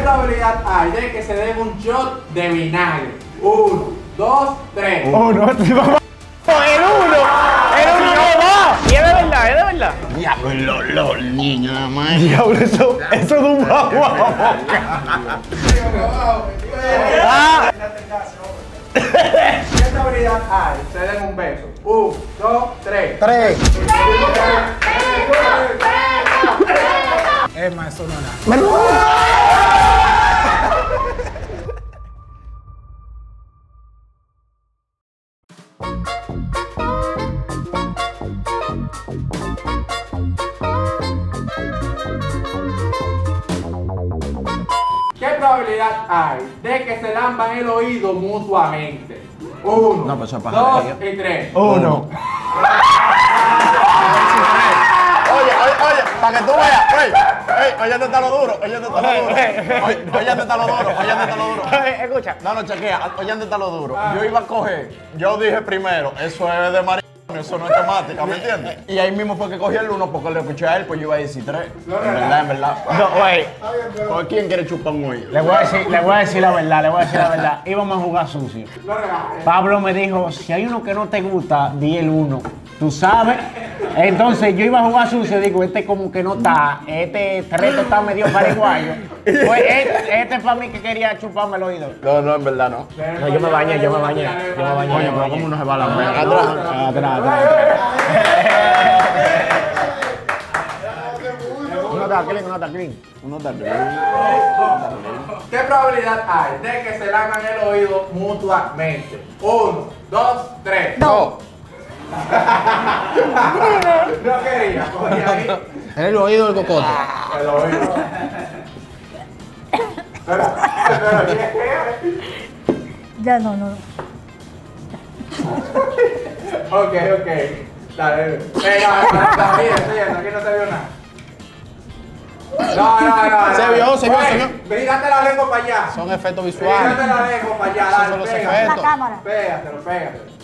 probabilidad hay de que se den un shot de vinagre? 1, 2, 3. Uno, el uno no va. Y es de verdad, es de verdad. Diablo, los niños nada más. Diablo, eso es un guau. ¿Qué probabilidad hay? Se den un beso. 1, 2, 3. 3. Es más, eso no es nada. ¿Qué probabilidad hay de que se lamban el oído mutuamente? 1, No, pues eso es 2 pajarería. y 3. Uno. Oye, para que tú veas, oye, ¿dónde está lo duro? Oye, ¿dónde está lo duro? Oye, ¿dónde está lo duro? Oye, ¿dónde está lo duro? Escucha. No, chequea, oye, ¿dónde está lo duro? Yo iba a coger, yo dije primero, eso es de maricón, eso no es temática, ¿me entiendes? Y ahí mismo fue que cogí el 1 porque le escuché a él, pues yo iba a decir 3. En verdad. No, güey. ¿Por quién quiere chupar un hoyo? Le voy a decir la verdad, Íbamos a jugar sucio. Pablo me dijo, si hay uno que no te gusta, di el 1. Tú sabes. Entonces yo iba a jugar sucio, digo, este como que no está, este reto está medio paraguayo. Pues este para mí que quería chuparme el oído. No, en verdad no. No, yo me bañé. Oye, pero ¿cómo no se va la mega? Atrás. Uno está clean. ¿Qué probabilidad hay de que se laman el oído mutuamente? 1, 2, 3. No. No quería, cogí ahí. En el oído del cocote. El oído. Ya no. Ok. Dale. Aquí no se vio nada. No. Se vio, se vio. Brindate la lengua para allá. Son efectos visuales. Brindate la lengua para allá. Esos Dale, son los pégate. efectos. La cámara. Pégatelo.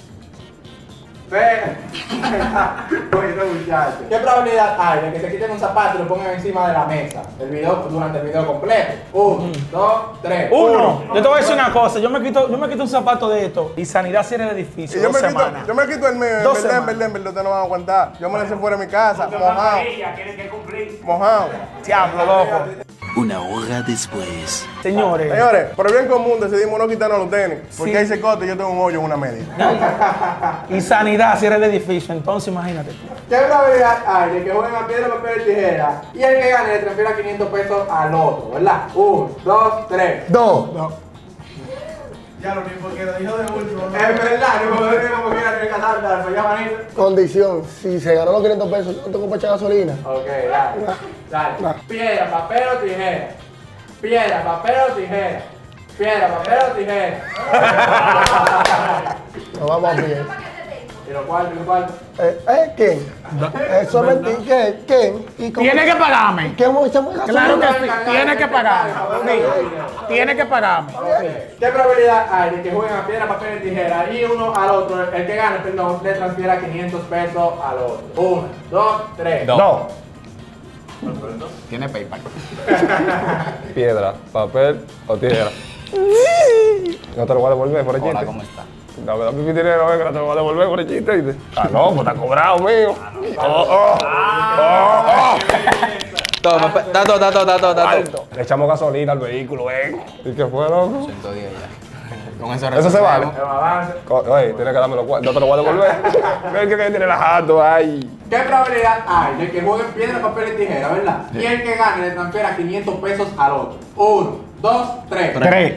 Oye, este muchacho. ¿Qué probabilidad hay de que se quiten un zapato y lo pongan encima de la mesa? Durante el video completo. 1, 2, 3. Uno. Yo te voy a decir una cosa. Yo me quito un zapato de esto y Sanidad cierra el edificio. Y yo 2 me semanas. quito el mío, en 2 verdad, semanas. ustedes no van a aguantar. Yo me lo hice fuera de mi casa, mojado. Tienes que cumplir. Mojado. Diablo, loco. Una hora después. Señores. Señores, por el bien común decidimos no quitarnos los tenis. Porque Sí. ahí se corta y yo tengo un hoyo en una media. Y Sanidad cierra el edificio. Entonces, imagínate. ¿Qué probabilidad hay de que jueguen a piedra, papel y tijera y el que gane le transfiera 500 pesos al otro, ¿verdad? 1, 2, 3. 2. Ya lo mismo que lo dijo de último. Es verdad, no me digo como quiera tener que andar, pues ya manito. Condición, si se ganó los 500 pesos, yo no tengo para echar gasolina. Ok, dale. Piedra, papel o tijera. Piedra, papel o tijera. Piedra, papel o tijera. Nos vamos a pie. ¿Y lo cuarto? ¿Quién? Eso es mentira. ¿Quién? ¿Y cómo? Tiene que pagarme. ¿Qué vamos a echar gasolina? Claro que sí, tiene que pagarme. Sí, tiene que pagarme. ¿Qué probabilidad hay de que jueguen a piedra, papel y tijera y uno al otro, el que gane, perdón, le transfiera 500 pesos al otro? 1, 2, 3. No. Tiene PayPal. Piedra, papel o tijera. No te lo voy a devolver por el chiste. Hola, ¿cómo está? Dame mi dinero, venga, no te lo voy a devolver por el chiste. ¿Viste? Ah, no, pues está cobrado, mío. Toma, dato. Le echamos gasolina al vehículo, ven. ¿Y qué fue, loco? 110 ya. Con Eso se vale. Avance. Oye, tienes que darme los cuartos, no te lo voy a devolver. Ven que tiene relajando, ay. ¿Qué probabilidad hay de que jueguen piedra, papel y tijera, verdad? Y el que gane le transfiera 500 pesos al otro. 1, 2, 3. 3.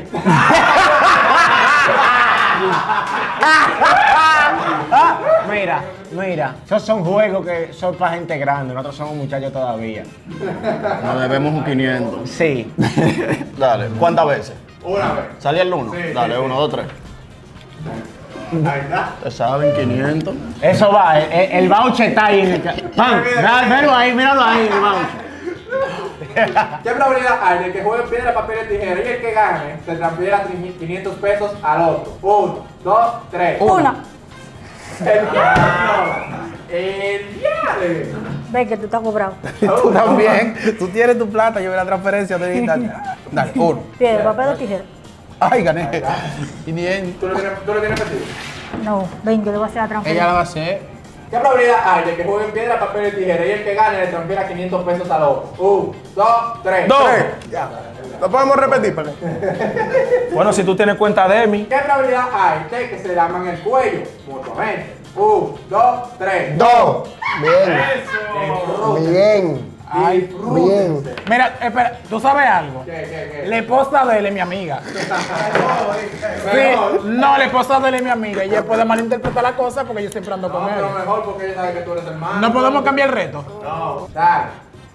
Mira, esos son juegos que son para gente grande, nosotros somos muchachos todavía. Nos debemos un 500. Sí. Dale, ¿cuántas veces? Una vez. ¿Salía el 1? Sí, Dale, sí, 1, 2, 3. Ahí está. Te saben 500. Eso va, el voucher está ahí en el ¡pam! Míralo ahí, el voucher. ¿Qué probabilidad hay de que jueguen piedra, papel y tijera y el que gane se transfiera 500 pesos al otro? 1, 2, 3. 1. El diablo. El diablo. Ve que tú estás cobrado. Tú también. Tú tienes tu plata, yo veo la transferencia. Dale, 1. Piedra, papel o tijera. Ay, gané. 500. ¿Tú lo tienes metido? No, ven, yo le voy a hacer la transferencia. Ella la va a hacer. ¿Qué probabilidad hay de que jueguen piedra, papel y tijera y el que gane le transfiera 500 pesos al otro? 1, 2, 3. 2. Ya. ¿Lo podemos repetir, Pele? Bueno, si tú tienes cuenta de mí. ¿Qué probabilidad hay de que se laman el cuello mutuamente? 1, 2, 3. 2. Bien. Bien. Ay, Bien. Mira, espera, ¿tú sabes algo? ¿Qué? La esposa de él es mi amiga. Sí, no, la esposa de él es mi amiga. Ella puede malinterpretar la cosa porque yo siempre ando con No, él. pero mejor porque ella sabe que tú eres hermano. No podemos cambiar el reto. No, dale.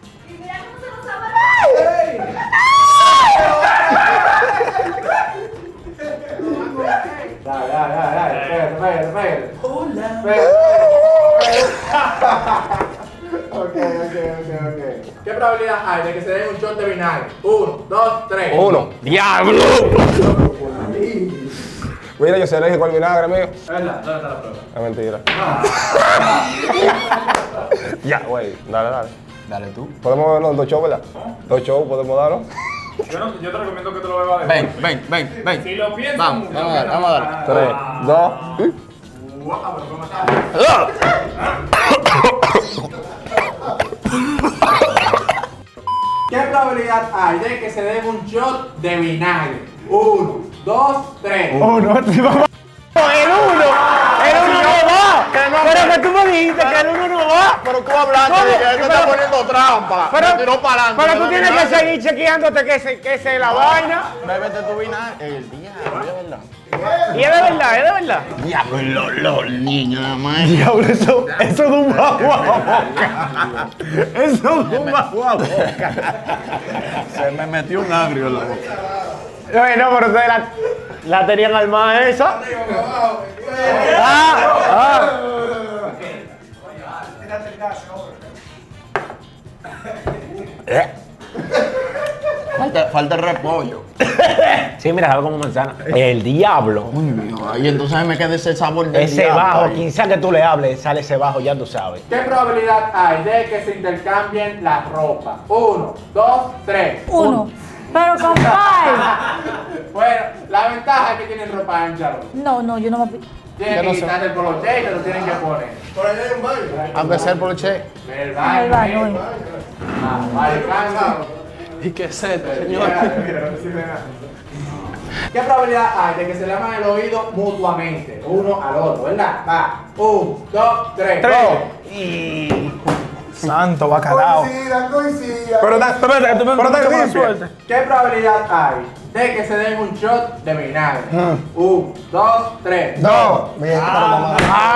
Dale. Pégate. Ok. ¿Qué probabilidad hay de que se den un shot de vinagre? 1, 2, 3. 1. ¡Diablo! Mira, yo soy alérgico al vinagre, amigo. Es verdad, ¿dónde está la prueba? Es mentira. Ya, güey. Dale. Dale tú. Podemos vernos 2 shows, ¿verdad? 2 shows podemos darnos. Yo te recomiendo que te lo bebas de Ven. Si lo piensas Vamos mucho, a dar. 3, 2. ¿Qué probabilidad hay de que se den un shot de vinagre? 1, 2, 3. El uno no va. Pero que tú me dijiste que el uno no va. Pero tú hablaste de que él te está poniendo trampa. Me tiró para adelante. Pero tú tienes que seguir chequeándote que es la vaina. Bébete tu vinagre. El diablo, es verdad. Y es de verdad. Diablo, los niños nada más. Diablo, eso es un bajo a boca. Eso es un bajo a boca. Se me metió un agrio en la boca. No, pero ustedes la tenían armada esa. Falta el repollo. Sí, mira, sabe como manzana. El diablo. Y entonces me queda ese sabor del Ese diablo bajo, ahí. quien sea que tú le hables, sale ese bajo, ya tú sabes. ¿Qué probabilidad hay de que se intercambien la ropa? 1, 2, 3. 1. Pero compadre. Bueno, la ventaja es que tienen ropa ancha. No, yo no me. Tienen que quitar el poloche y te lo tienen que poner. Por allá hay un baño. Aunque sea el poloche. El Ay, baño. va, no. Vale, cambio. ¿Y qué sed, señor? Mira, no sirve nada. ¿Qué probabilidad hay de que se laman el oído mutuamente? Uno al otro, ¿verdad? Va. 1, 2, 3. Santo bacalao. Coincida. Pero tan limpio. ¿Qué probabilidad hay de que se den un shot de vinagre? 1, 2, 3. 2. Bien, pero mamá.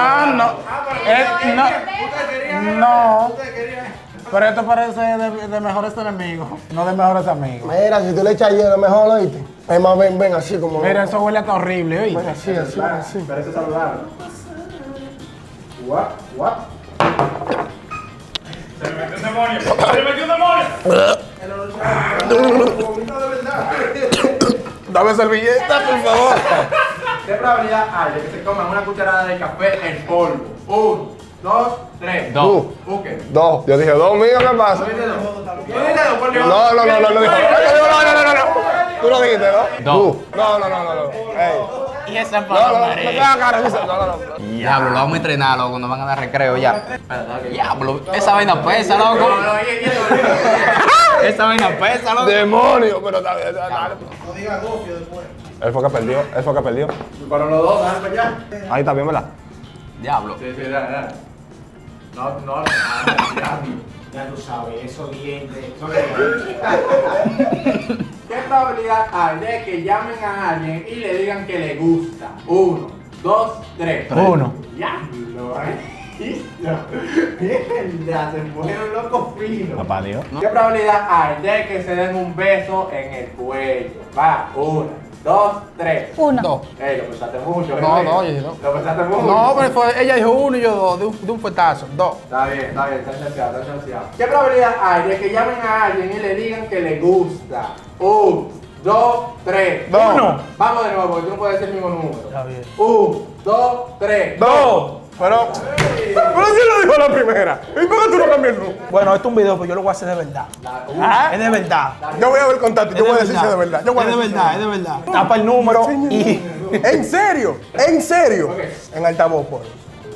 No. Pero esto parece de mejores enemigos, no de mejores amigos. Mira, si tú le echas hielo, mejor, ¿oíste? Es más, ven así como. Mira, eso huele hasta horrible, Ven ¿oíste? así. Pero eso es saludable. What? Se me metió un demonio. Dame servilleta, por favor. ¿Qué probabilidad hay de que se coman una cucharada de café en polvo? 1, 2, 3. 2. ¿Qué? 2. Yo dije 2 mío, ¿qué pasa? No. Tú lo dijiste, ¿no? 2. No. Y esa No. Diablo, lo vamos a entrenar, loco, cuando van a dar recreo ya. Diablo, esa vaina pesa, loco. Esa vaina pesa, loco. Demonio, pero dale. No digas gofio después. Él fue que perdió. Para los dos, dale para allá. Ahí está bien, ¿verdad? Diablo. Sí, dale. No. Ya tú sabes, esos dientes. ¿Qué probabilidad hay de que llamen a alguien y le digan que le gusta? 1, 2, 3. 1. Diablo, Mierda, se fueron locos finos. Papá Dios. ¿Qué probabilidad hay de que se den un beso en el cuello? Va, 1, 2, 3. 1. Dos. Lo pensaste mucho. No, yo dije dos. Lo pensaste mucho. No, pero ella dijo 1 y yo 2, de un fuetazo. 2. Está bien, está chanceado. ¿Qué probabilidad hay de que llamen a alguien y le digan que le gusta? 1, 2, 3. 1. Vamos de nuevo, porque tú no puedes decir el mismo número. Está bien. 1, 2, 3. 2. Pero Pero si lo dijo la primera. ¿Y por qué tú no cambias el número? Bueno, esto es un video, pero yo lo voy a hacer de verdad. Es de verdad. Yo voy a ver el contacto y yo voy a decir si es de verdad. Es de verdad, es de verdad. Tapa el número y... ¿En serio? ¿En serio? En altavoz, por.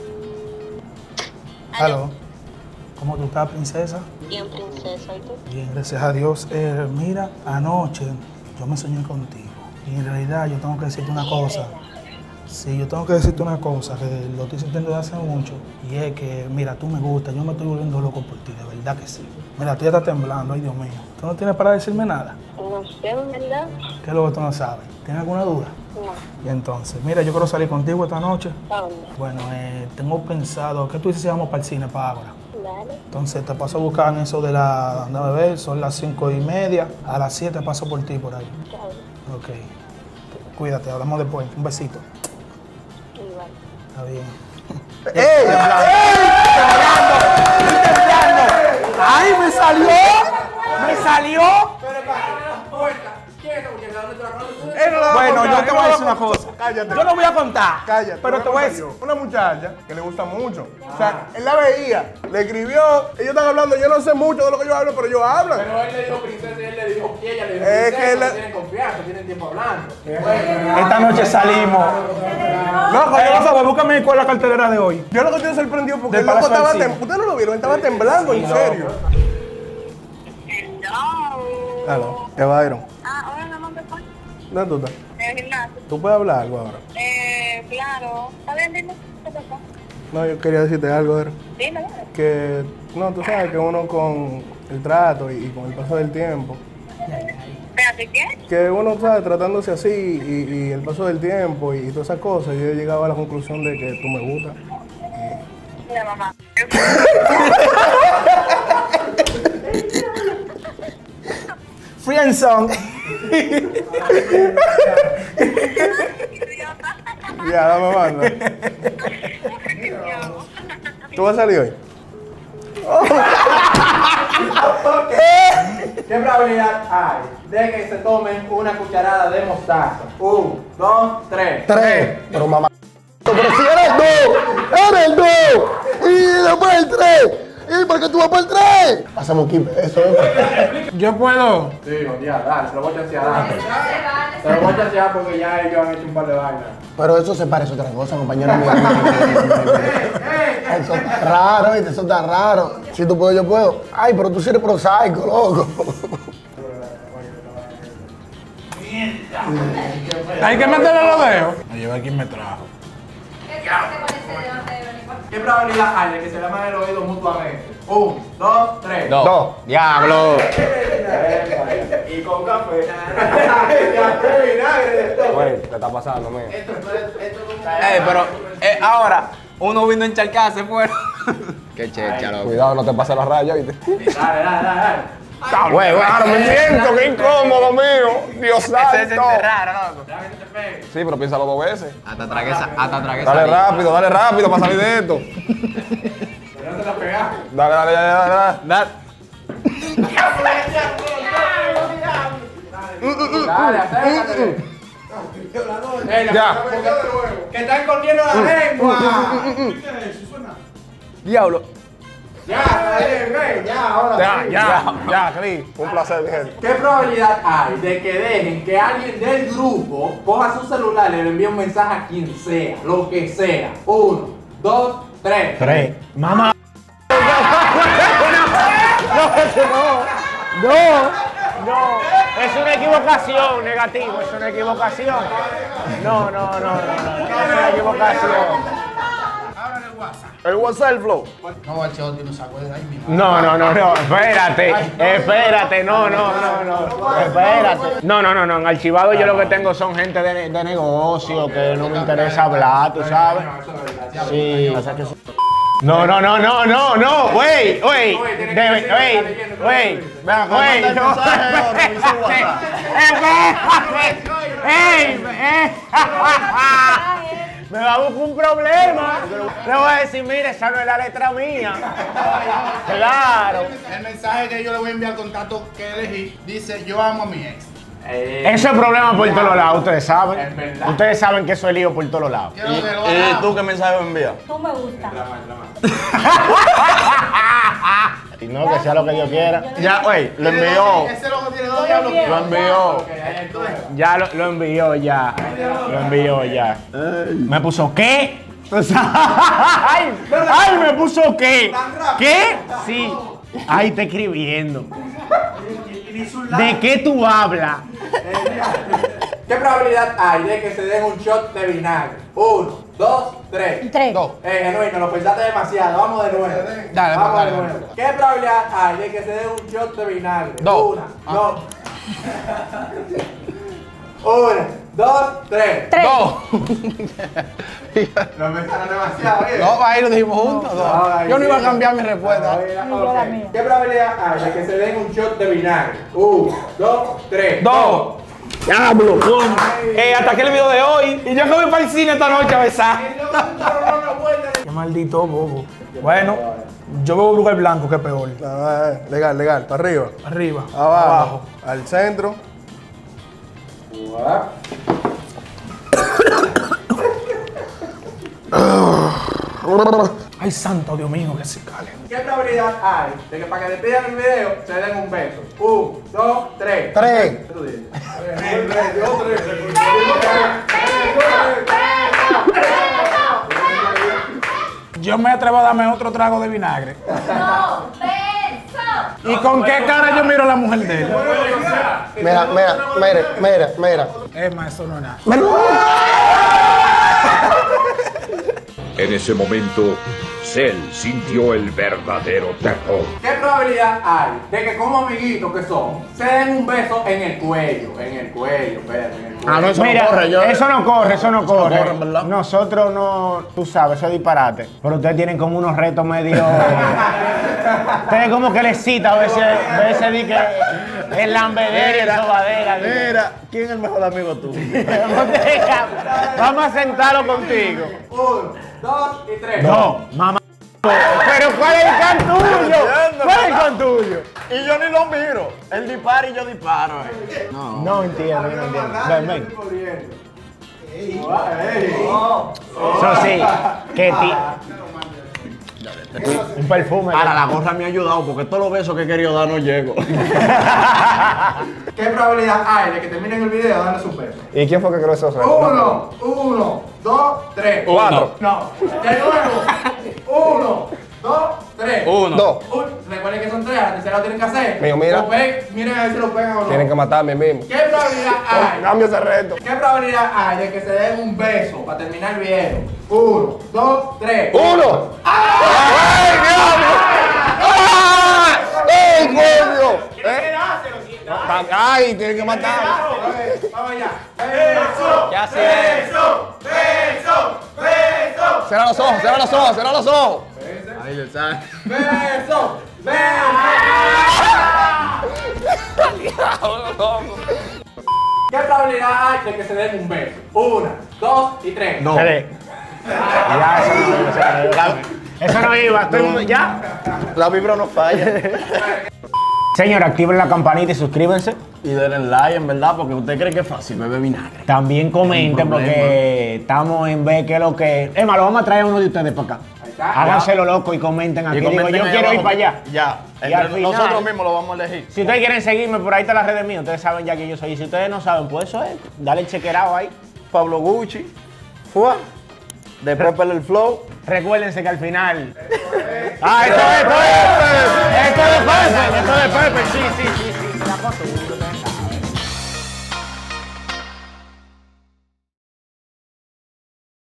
Aló. ¿Cómo tú estás, princesa? Bien, princesa, ¿y tú? Bien, gracias a Dios. Mira, anoche yo me soñé contigo. Y en realidad yo tengo que decirte una cosa. Sí, yo tengo que decirte una cosa que lo estoy sintiendo desde hace mucho. Y es que, mira, tú me gustas, yo me estoy volviendo loco por ti, de verdad que sí. Mira, tú ya estás temblando, ay Dios mío. ¿Tú no tienes para decirme nada? No sé, ¿verdad? ¿Qué es lo que tú no sabes? ¿Tienes alguna duda? No. Y entonces, mira, yo quiero salir contigo esta noche. ¿Para dónde? Bueno, tengo pensado, ¿qué tú dices si vamos para el cine para ahora? Dale. Entonces te paso a buscar en eso de la... Anda a beber, son las 5:30. A las 7 paso por ti por ahí. Chao. Ok. Cuídate, hablamos después. Un besito. Igual. Está bien. ¡Ey! ¡Ay, me salió! ¡Me salió! Bueno, yo te voy a decir una cosa. Cállate. Yo no voy a contar. Cállate. Pero te voy a decir. Una muchacha que le gusta mucho. O sea, él la veía, le escribió. Ellos están hablando. Yo no sé mucho de lo que ellos hablan, pero ellos hablan. Pero él le dijo princesa y él le dijo que ella le dijo Es princesa, que no tienen confianza, tienen tiempo hablando. Esta noche salimos. Loco, por favor, búscame cuál es la cartelera de hoy. Yo lo que estoy sorprendido porque Del el loco Palacio estaba del Cine. Ustedes no lo vieron, él estaba temblando, en serio. Hello. Aló, ¿qué va, Iron? Ahora no me puedo. ¿Dónde tú estás? En el gimnasio. ¿Tú puedes hablar algo ahora? Claro. ¿Está bien, dime? ¿Qué pasó? No, yo quería decirte algo, Iron. Dime, dime. Que, no, tú sabes que uno con el trato y con el paso del tiempo, Espérate, ¿qué? que uno, ¿sabes? Tratándose así y el paso del tiempo y todas esas cosas, yo he llegado a la conclusión de que tú me gustas. La mamá. Friendzone. Ya, dame banda. ¿Tú vas a salir hoy? ¿Qué probabilidad hay de que se tomen una cucharada de mostaza? 1, 2, 3. 3. Pero mamá. Pero si eres 2. Eres 2. Y después el 3. ¿Y por qué tú vas por el 3? Pásame un kit. Eso es. Yo puedo. Sí, ya, dale, se lo voy a chancear, dale. Se lo voy a chancear porque ya ellos han hecho un par de vainas. Pero eso se parece a otra cosa, compañero mío. Eso está raro, ¿viste? Eso está raro. Si tú puedes, yo puedo. Ay, pero tú sí eres prosaico, loco. Hay que meterle los dedos. Me llevé quien me trajo. ¿Qué probabilidad hay de que se laman el oído mutuamente? 1, 2, 3. No. Diablo. Y con café. Café, vinagre, de todo. Güey, ¿qué está pasando, mío? Pero ahora, uno vino a encharcarse fuera. Qué checha, loco. Cuidado, no te pases la raya, ¿viste? Dale. Güey, ahora me siento, qué incómodo, mío. Dios santo. Ese es raro, loco. Sí, pero piénsalo 2 veces. Hasta tragué Dale rápido para salir de esto. Pero no te la pegas. Dale. Dale, acércate. Ya. Que están corriendo la lengua. Diablo. Ya, ven, ya, ahora. Ya, Cris. Un placer, mi gente. ¿Qué probabilidad hay de que dejen que alguien del grupo coja su celular y le envíe un mensaje a quien sea, lo que sea? 1, 2, 3. 3. Mamá. No. Es una equivocación, negativo. Es una equivocación. No. Es una equivocación. El WhatsApp, el flow. No, el cheo tiene un saco de ahí mismo. No. Espérate. No. Espérate. No. En archivado yo lo que tengo son gente de negocio que no me interesa hablar, ¿tú sabes? Sí. No. Wey. Me va a buscar un problema. Le voy a decir, mire, esa no es la letra mía. Claro. El mensaje que yo le voy a enviar al contacto que elegí dice: yo amo a mi ex. Eso es problema por todos lados, ustedes saben. Es verdad. Ustedes saben que eso es lío por todos lados. ¿Y tú qué mensaje me envías? Tú me gusta. Y no, que sea lo que Dios quiera. Ya, güey, lo envió. Ese loco tiene dos diablos. Lo envió. Ya lo envió, ya. Lo envió, ya. Me puso ¿qué? ¡Ay! ¡Ay! Me puso ¿qué? ¿Qué? Sí. Ay, está escribiendo. ¿De qué tú hablas? ¿Qué probabilidad hay de que se den un shot de vinagre? 1, 2, 3. 3. Genuino, lo pensaste demasiado. Vamos de nuevo. Vamos de nuevo. ¿Qué probabilidad hay de que se den un shot de vinagre? 1, 2. 1, 2, 3. 3. Lo pensaron demasiado. No, ahí lo dijimos juntos. Yo no iba a cambiar mi respuesta. Ok. ¿Qué probabilidad hay de que se den un shot de vinagre? 1, 2, 3. 2. ¡Diablo! Hasta aquí el video de hoy. Y yo me voy para el cine esta noche a besar. Qué maldito bobo. Bueno, yo veo un lugar blanco que es peor. Legal, legal. Para arriba. Arriba. Abajo. Al centro. Ay, santo Dios mío, que se cale. ¿Qué probabilidad hay de que para que despidan el video se den un beso? 1, 2, 3. 3. Yo me atrevo a darme otro trago de vinagre. No, beso. ¿Y con qué cara yo miro a la mujer de él? Mira. Es más, eso no es nada. En ese momento, Cell sintió el verdadero terror. ¿Qué probabilidad hay de que como amiguitos que son se den un beso en el cuello? En el cuello, espérate, en el cuello. Ah, no, eso Mira, no corre. eso no corre, eso no corre. corre, ¿verdad? Nosotros no, tú sabes, eso es disparate. Pero ustedes tienen como unos retos medio... Ustedes como que les cita a veces di que es lambedera y sobadera. Mira, ¿quién es el mejor amigo tuyo? Vamos a sentarlo contigo. 1, 2 y 3. No, mamá. Pero ¿cuál es el can tuyo? ¿Cuál es el can tuyo? Y yo ni lo miro. Él dispara y yo disparo. No entiendo, no entiendo. Ven. Eso sí, que un perfume. Ahora, la gorra me ha ayudado porque todos los besos que he querido dar no llego. ¿Qué probabilidad hay de que terminen el video dándose un beso? ¿Y quién fue que creó eso? 1, 2, 3. 4. No, de nuevo. 1, 2, 3. 2. Recuerden que son 3, a la tercera lo tienen que hacer. Mío, mira. Miren a ver si lo pegan o no. Tienen que matarme mismo. ¿Qué probabilidad hay? Cambio ese reto. ¿Qué probabilidad hay de que se den un beso para terminar el video? 1, 2, 3. 1. ¡Ay, diablo! ¡Ay, coño! ¡Ay, tienen que matar! Vamos allá. Beso. Ya sé. Beso. Cierra los ojos. Ahí él sabe. Beso. ¿Qué probabilidad hay de que se den un beso? 1, 2 y 3. No. Ya, eso no iba. Todo el mundo, ¿ya? La vibra no falla. Señor, activen la campanita y suscríbanse. Y denle like, en verdad, porque usted cree que es fácil beber vinagre. También comenten porque estamos en ver qué es lo que... Es más, lo vamos a traer a uno de ustedes para acá. Háganselo loco y comenten aquí. Digo, yo quiero ir para allá. Ya. Y al final, nosotros mismos lo vamos a elegir. Si ustedes quieren seguirme, por ahí está las redes mías. Ustedes saben ya que yo soy. Y si ustedes no saben, pues eso es. Dale el chequerado ahí. Pablo Gucci. Fua. De Pepper el Flow. Recuérdense que al final... Esto es Pepe, sí. La foto.